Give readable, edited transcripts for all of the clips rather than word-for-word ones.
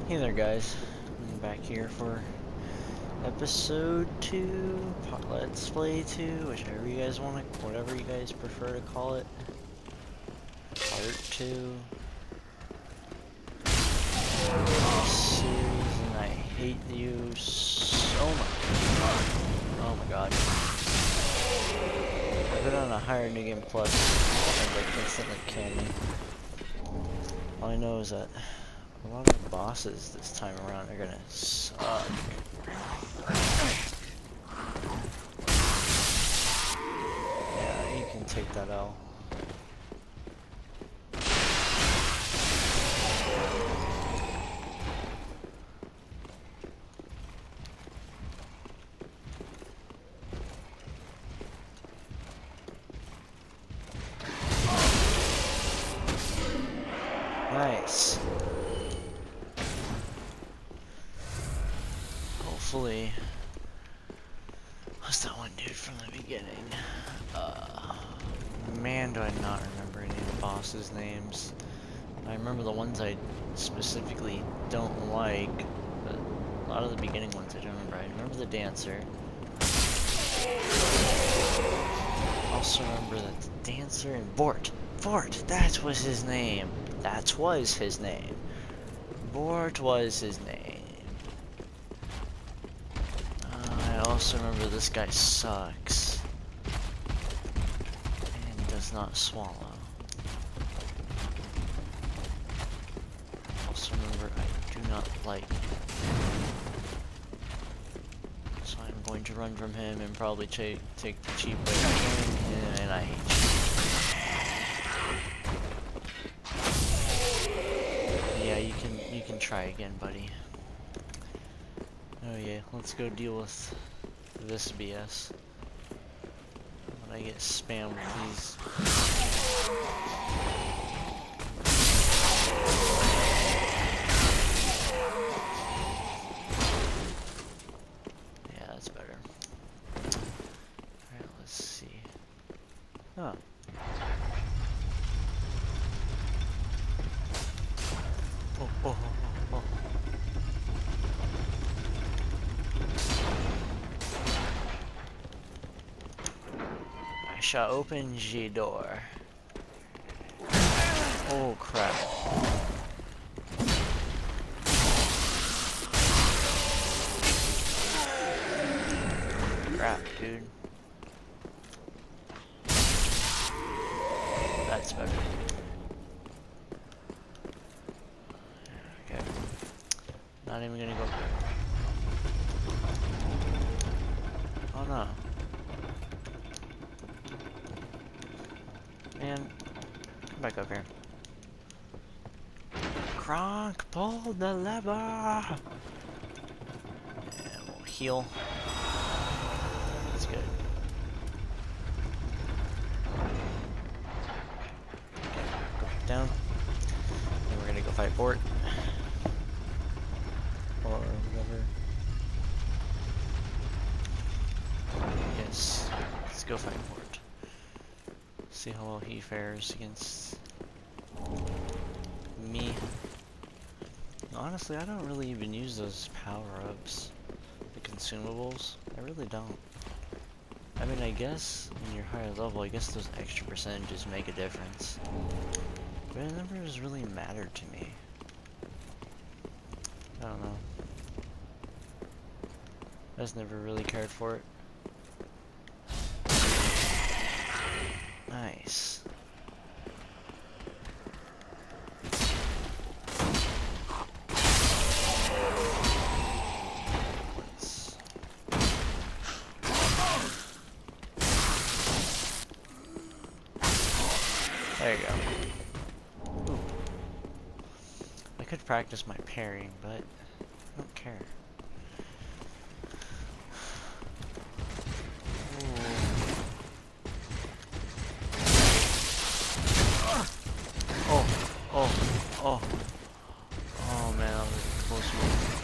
Hey there guys, I'm back here for episode 2, Let's Play 2, whichever you guys want to, whatever you guys prefer to call it. Part 2. Series, and I hate you so much. Oh my god. I've been on a higher New Game Plus, and they instantly kill me. All I know is that a lot of the bosses this time around are gonna suck. Yeah, you can take that L. Nice. Hopefully, what's that one dude from the beginning? Man, do I not remember any of the bosses' names. I remember the ones I specifically don't like, but a lot of the beginning ones I don't remember. I remember the dancer. Also remember that the dancer and Vort, that was his name. That was his name. Vort was his name. I also remember this guy sucks and does not swallow. Also remember I do not like him. So I'm going to run from him and probably take the cheap way, and I hate you. Yeah, you can try again, buddy. Oh yeah, let's go deal with this BS. When I get spammed with these. Yeah, that's better. Alright, let's see. Huh. Oh. I shall open the door. Oh crap. Crap, dude. That's better. Okay. Not even gonna go there. Oh no. Man, come back up here. Kronk, pull the lever! And we'll heal. That's good. Okay, go down. Then we're gonna go fight Vort. Or whatever. Yes, let's go fight Vort. See how well he fares against me. Honestly, I don't really even use those power-ups, the consumables. I really don't. I mean, I guess when you're higher level, I guess those extra percentages make a difference. But it never has really mattered to me. I don't know. I just never really cared for it. Nice. There you go. Ooh. I could practice my parrying, but I don't care. Oh man, that was a close one.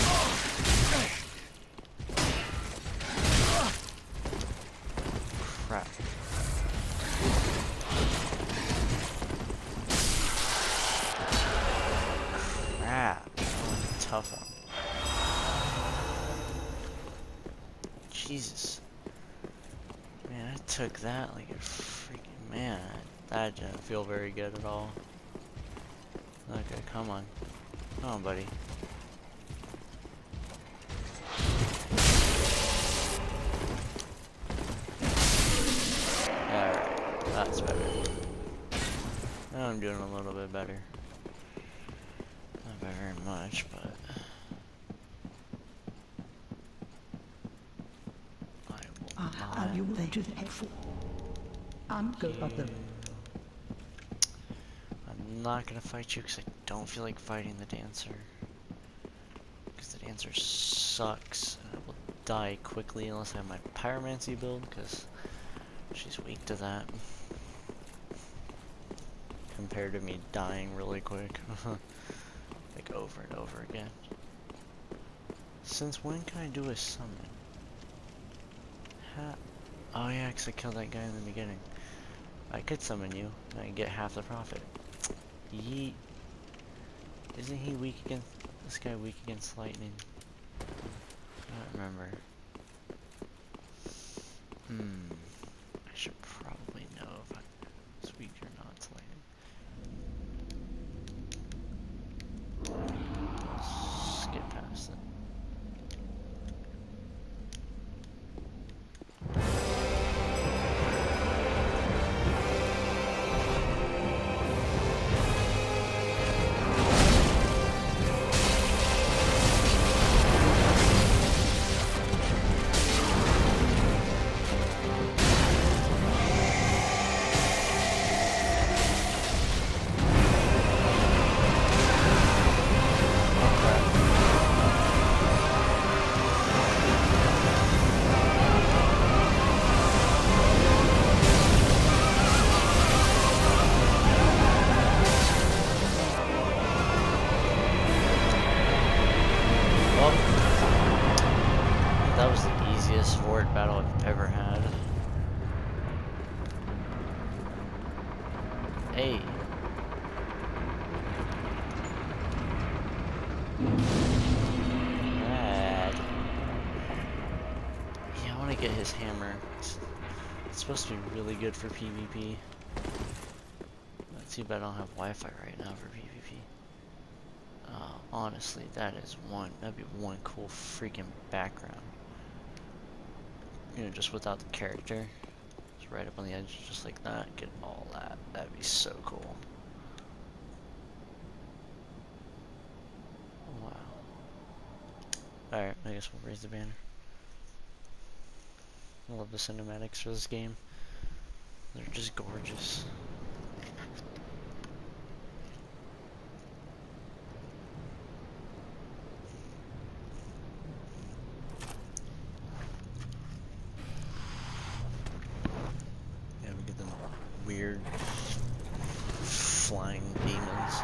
Crap. tough one. Jesus. Man, I took that like a freaking man. That didn't feel very good at all. Okay, come on. Come on, buddy. Alright, that's better. Now I'm doing a little bit better. Not by very much, but... Are you ready to head for? I'm good at them. I'm not gonna fight you because I don't feel like fighting the dancer. Because the dancer sucks. And I will die quickly unless I have my pyromancy build, because she's weak to that. Compared to me dying really quick. Like over and over again. Since when can I do a summon? Oh yeah, because I killed that guy in the beginning. I could summon you, and I get half the profit. Yeet. Isn't he weak against... this guy weak against lightning? I don't remember. I should probably know if it's weak or not to lightning. Skip past it. That was the easiest sword battle I've ever had. Hey. Rad. Yeah, I want to get his hammer. It's supposed to be really good for PvP. Let's see if I don't have Wi-Fi right now for PvP. Honestly, that'd be one cool freaking background. You know, just without the character. Just right up on the edge, just like that. Get all that. That'd be so cool. Wow. Alright, I guess we'll raise the banner. I love the cinematics for this game. They're just gorgeous. Weird flying demons.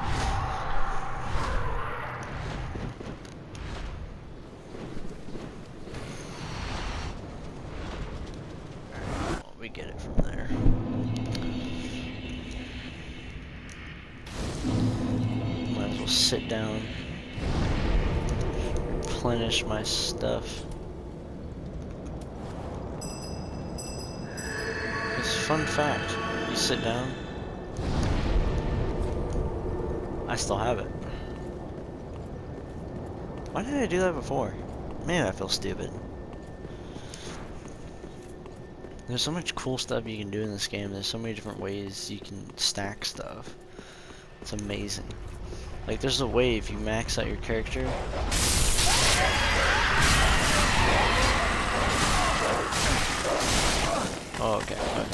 Alright, well, we get it from there. Might as well sit down, replenish my stuff. It's a fun fact. You sit down, I still have it. Why did I do that before? Man, I feel stupid. There's so much cool stuff you can do in this game. There's so many different ways you can stack stuff. It's amazing. Like, there's a way if you max out your character. Oh, okay.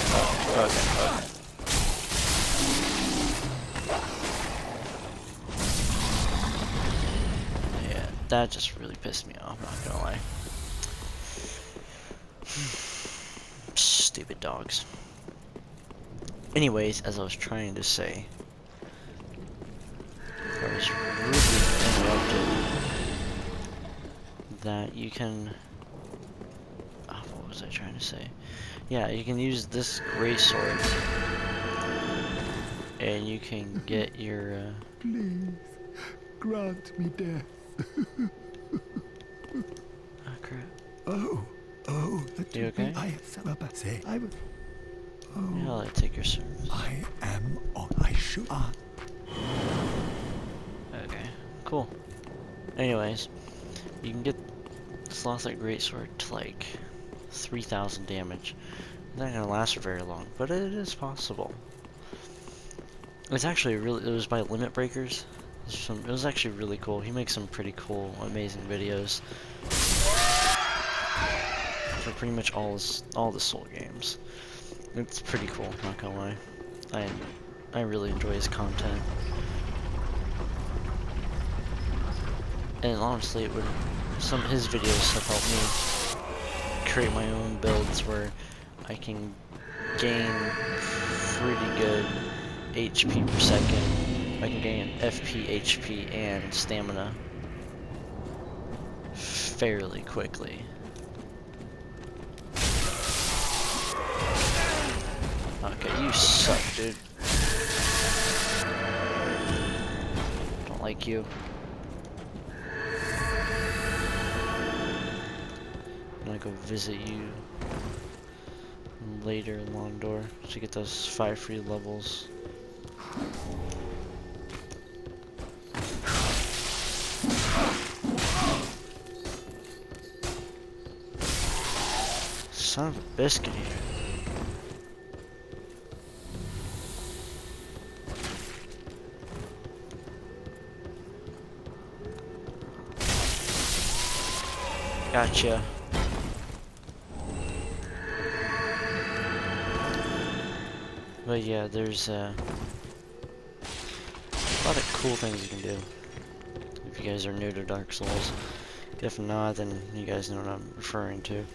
Yeah, that just really pissed me off, not gonna lie. Stupid dogs. Anyways, as I was trying to say, I was rudely interrupted, that you can... Oh, what was I trying to say? Yeah, you can use this gray sword, and you can get your, Please, grant me death. Oh crap. Oh, that You okay? I fell about say I was. Oh, Yeah, I'll take your service. I am on. I should. Okay, cool. Anyways, you can get Slothite Greatsword to like 3,000 damage. It's not gonna last for very long, but it is possible. It's actually really, it was by Limit Breakers. It was actually really cool. He makes some pretty cool, amazing videos for pretty much all the Soul games. It's pretty cool, not gonna lie. I really enjoy his content. And honestly, some of his videos have helped me create my own builds where I can gain pretty good HP per second. I can gain FP, HP, and stamina fairly quickly. Okay, you suck, dude. Don't like you. I'm gonna go visit you later in Londor to get those 5 free levels. Son of a biscuit here. Gotcha. But yeah, there's a lot of cool things you can do if you guys are new to Dark Souls. If not, then you guys know what I'm referring to.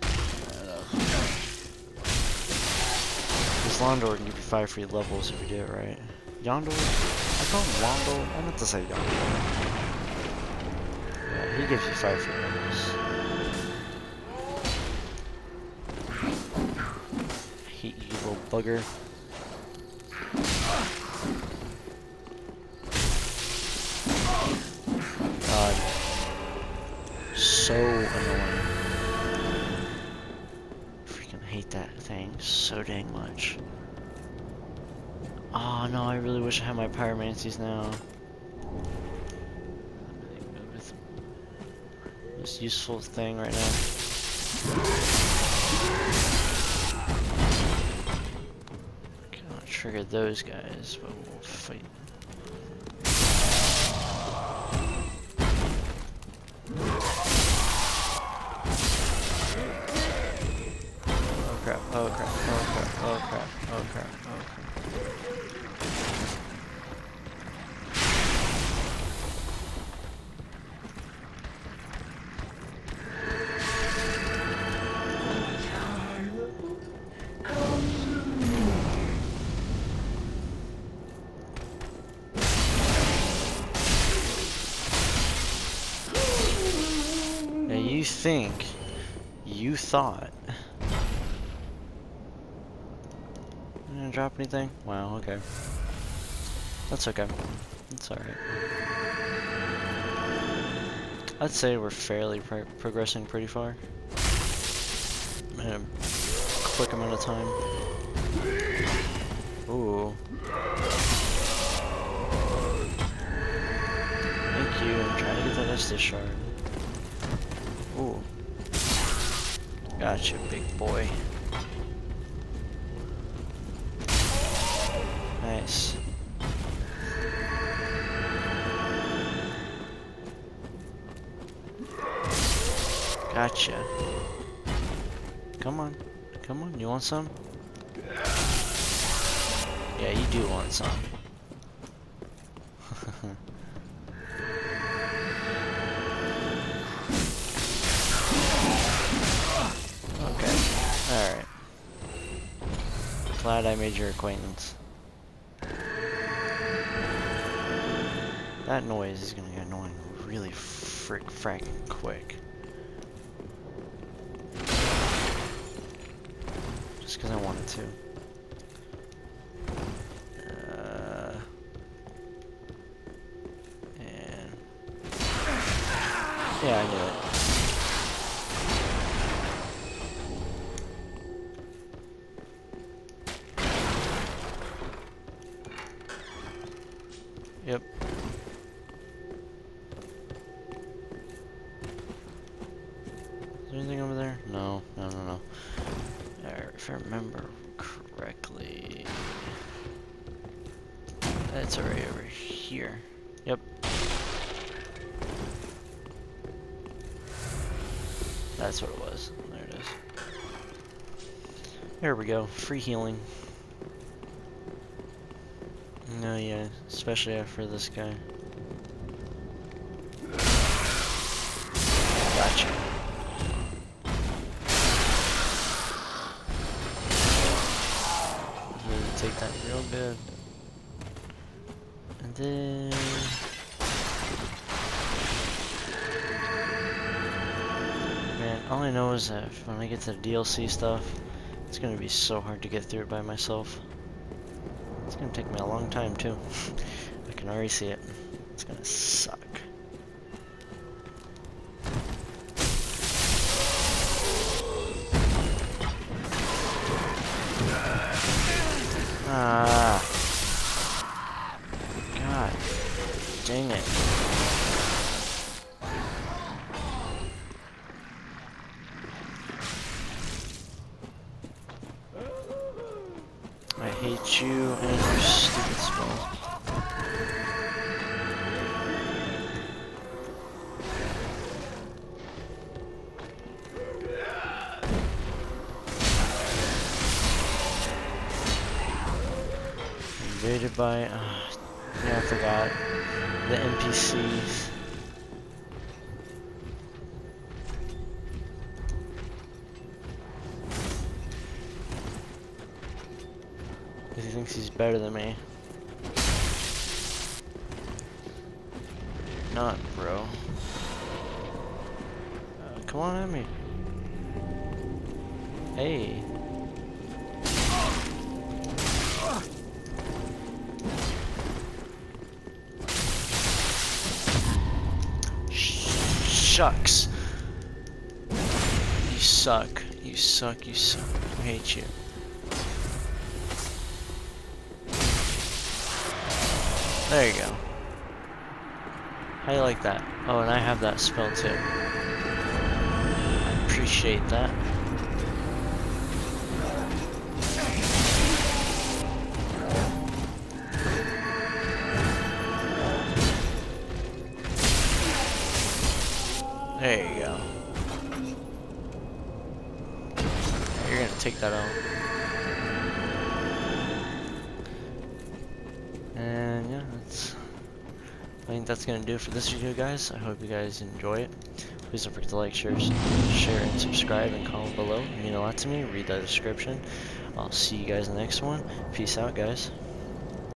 This Londor can give you 5 free levels if you do it right. Yondor? I call him Londo. I meant to say Yondor. Yeah, he gives you 5 free levels. I hate you, little bugger. God. So annoying. Freaking hate that thing so dang much. Oh no, I really wish I had my pyromancies now. With this useful thing right now. Cannot trigger those guys, but we'll fight. Oh crap, oh crap, oh crap, oh crap, oh crap, oh crap. Now you thought. You didn't drop anything? Wow, okay. That's okay. That's alright. I'd say we're fairly progressing pretty far. In a quick amount of time. Ooh. Thank you, I'm trying to get that Estus shard. Ooh. Gotcha, big boy. Nice. Gotcha. Come on. Come on, you want some? Yeah, you do want some. Okay. Alright. Glad I made your acquaintance. That noise is gonna get annoying really fracking quick. Just because I wanted to. And Yeah, I knew it. Yep. Is there anything over there? No, no, no, no. If I remember correctly, that's already over here. Yep. That's what it was. There it is. There we go. Free healing. No, yeah, especially after this guy. Gotcha. Really take that real good. And then... man, all I know is that when I get to the DLC stuff, it's gonna be so hard to get through it by myself. It's gonna take me a long time too. I can already see it. It's gonna suck. Ah. God. Dang it. I hate you and your stupid spells. Invaded by, yeah, I forgot. The NPCs. He thinks he's better than me. You're not, bro. Come on at me. Hey. Shucks. You suck. You suck. You suck. I hate you. There you go. How do you like that? Oh, and I have that spell too. I appreciate that. There you go. You're gonna take that out. And yeah, I think that's gonna do it for this video, guys. I hope you guys enjoy it. Please don't forget to like, share, and subscribe, and comment below. It means a lot to me. Read the description. I'll see you guys in the next one. Peace out, guys.